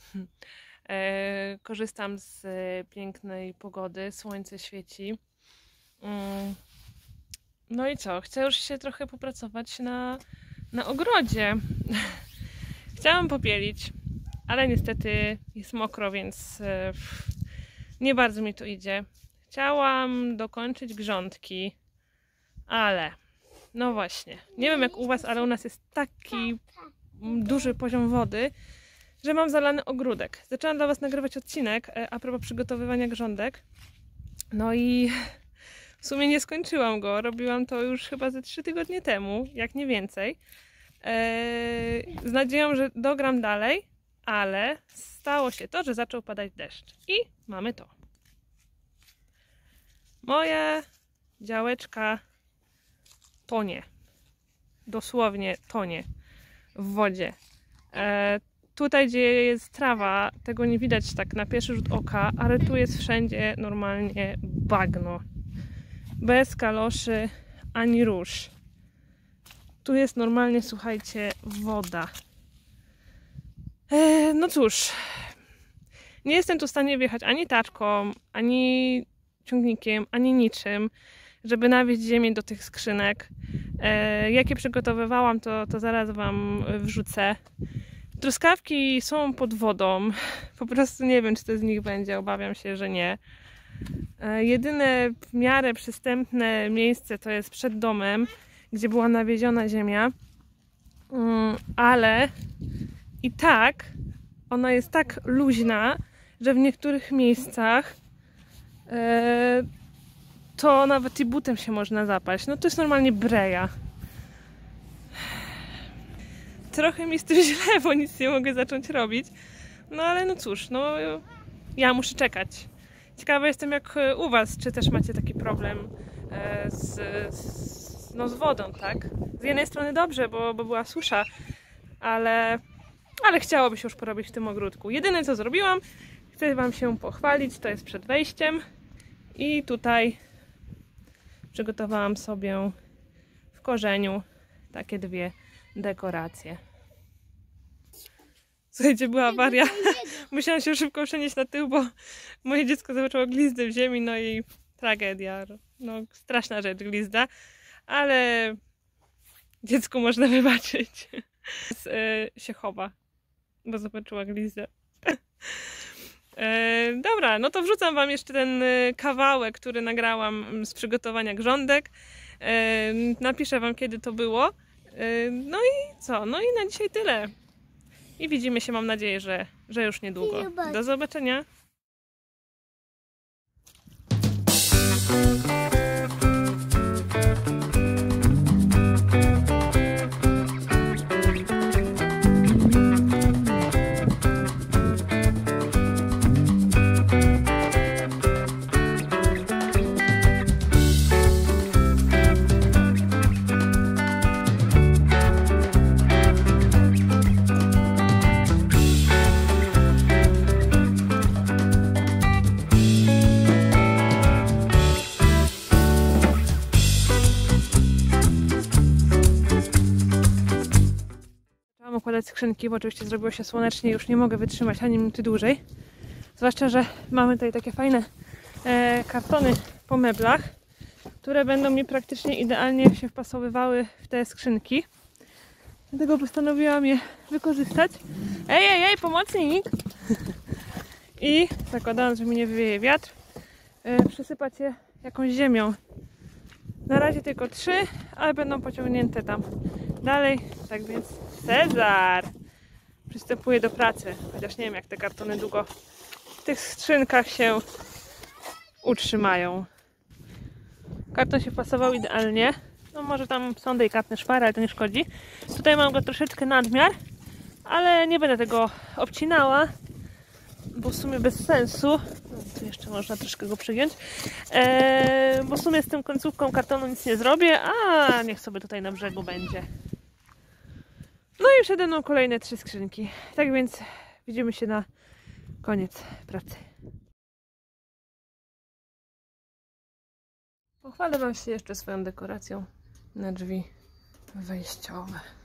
Korzystam z pięknej pogody, słońce świeci. No i co? Chcę już się trochę popracować na ogrodzie. Chciałam popielić, ale niestety jest mokro, więc nie bardzo mi to idzie. Chciałam dokończyć grządki, ale no właśnie, nie wiem jak u was, ale u nas jest taki duży poziom wody, że mam zalany ogródek. Zaczęłam dla was nagrywać odcinek a propos przygotowywania grządek. No i w sumie nie skończyłam go. Robiłam to już chyba ze 3 tygodnie temu, jak nie więcej. Z nadzieją, że dogram dalej, ale stało się to, że zaczął padać deszcz. I mamy to. Moja działeczka tonie. Dosłownie tonie w wodzie. Tutaj, gdzie jest trawa, tego nie widać tak na pierwszy rzut oka, ale tu jest wszędzie normalnie bagno. Bez kaloszy ani róż. Tu jest normalnie, słuchajcie, woda. No cóż, nie jestem tu w stanie wjechać ani taczką, ani ciągnikiem, ani niczym, żeby nawieźć ziemię do tych skrzynek. Jakie przygotowywałam, to zaraz wam wrzucę. Truskawki są pod wodą. Po prostu nie wiem, czy to z nich będzie. Obawiam się, że nie. Jedyne w miarę przystępne miejsce to jest przed domem, gdzie była nawieziona ziemia. Ale i tak ona jest tak luźna, że w niektórych miejscach to nawet i butem się można zapaść. No to jest normalnie breja. Trochę mi z tym źle, bo nic nie mogę zacząć robić. No ale no cóż, no ja muszę czekać. Ciekawa jestem jak u was, czy też macie taki problem z wodą, tak? Z jednej strony dobrze, bo była susza, ale chciałoby się już porobić w tym ogródku. Jedyne co zrobiłam, chcę wam się pochwalić, to jest przed wejściem i tutaj przygotowałam sobie w korzeniu takie 2 dekoracje. Słuchajcie, była awaria. Musiałam się szybko przenieść na tył, bo moje dziecko zobaczyło glizdę w ziemi, no i tragedia. No, straszna rzecz, glizda, ale dziecku można wybaczyć. Się chowa, bo zobaczyła glizdę. Dobra, no to wrzucam wam jeszcze ten kawałek, który nagrałam z przygotowania grządek. Napiszę wam, kiedy to było. No i co? No i na dzisiaj tyle. I widzimy się, mam nadzieję, że już niedługo. Do zobaczenia! Układać skrzynki, bo oczywiście zrobiło się słonecznie, już nie mogę wytrzymać ani minuty dłużej. Zwłaszcza, że mamy tutaj takie fajne kartony po meblach, które będą mi praktycznie idealnie się wpasowywały w te skrzynki. Dlatego postanowiłam je wykorzystać. Ej, pomocnik! I zakładając, że mi nie wywieje wiatr, przysypać je jakąś ziemią. Na razie tylko 3, ale będą pociągnięte tam dalej. Tak więc Cezar przystępuje do pracy. Chociaż nie wiem, jak te kartony długo w tych skrzynkach się utrzymają. Karton się wpasował idealnie. No może tam są delikatne szpary, ale to nie szkodzi. Tutaj mam go troszeczkę nadmiar, ale nie będę tego obcinała, bo w sumie bez sensu. No, tu jeszcze można troszkę go przygiąć. Bo w sumie z tym końcówką kartonu nic nie zrobię, a niech sobie tutaj na brzegu będzie. No i przede mną kolejne 3 skrzynki. Tak więc widzimy się na koniec pracy. Pochwalę wam się jeszcze swoją dekoracją na drzwi wejściowe.